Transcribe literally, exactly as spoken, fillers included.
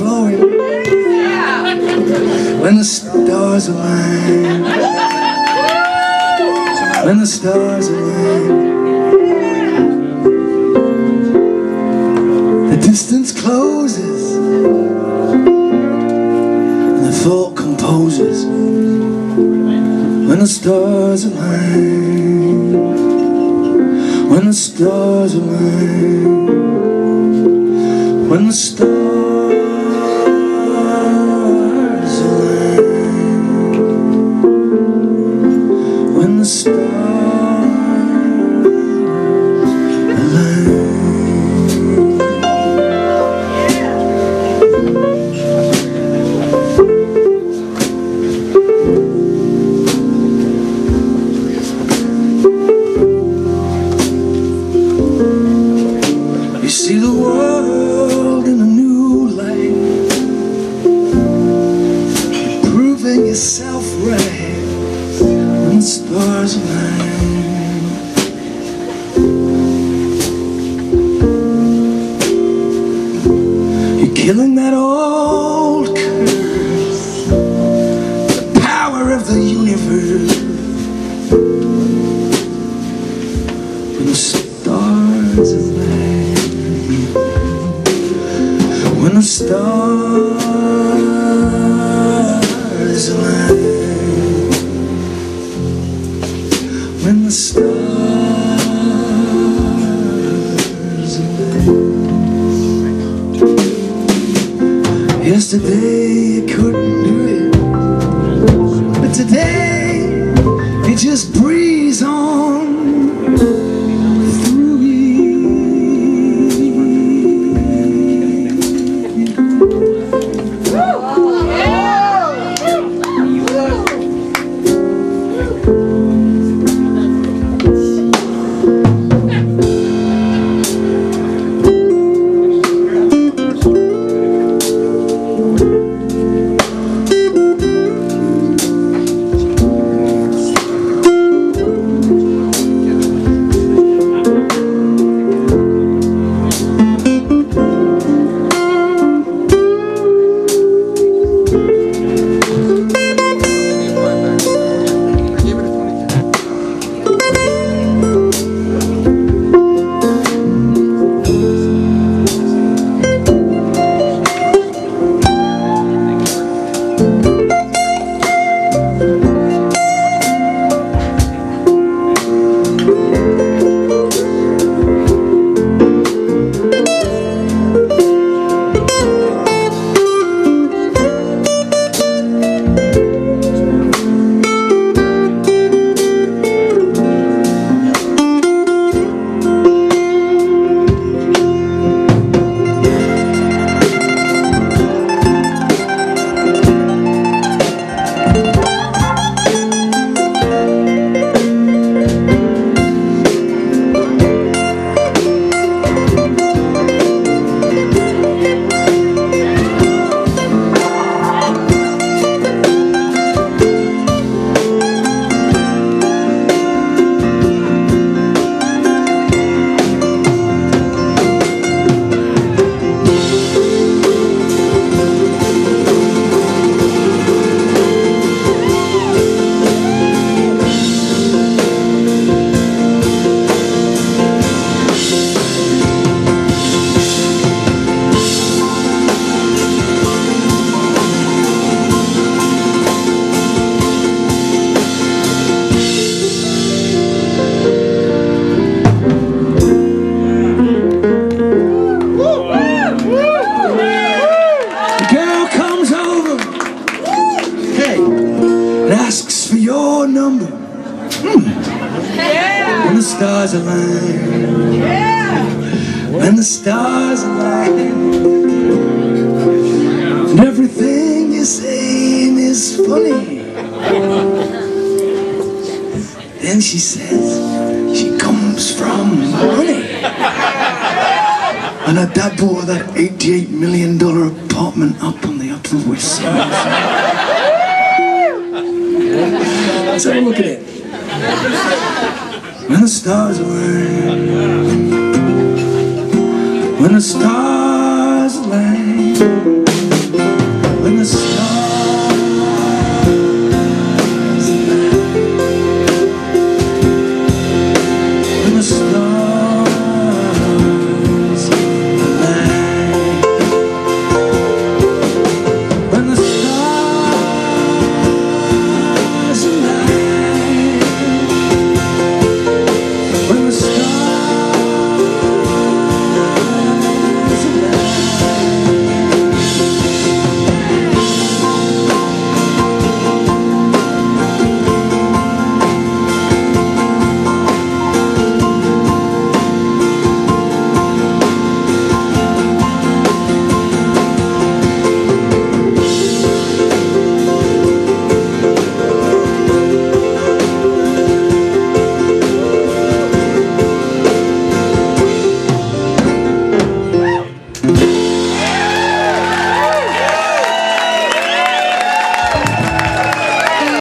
flowing, when the stars align, when the stars align, the distance closes and the thought composes, when the stars align, when the stars align, when the stars align, when the stars align. You see the world in a new light, proving yourself right when the stars align. You're killing that old curse, the power of the universe, when the stars align. When the stars align, when the stars align. Yesterday you couldn't do it, but today you just breeze on. When the stars align, yeah. When the stars align, and everything you're saying is funny. Then she says she comes from money, and her dad bought her that eighty-eight million dollar apartment up on the Upper West Side. Let's have a look at it. When the stars align, when the stars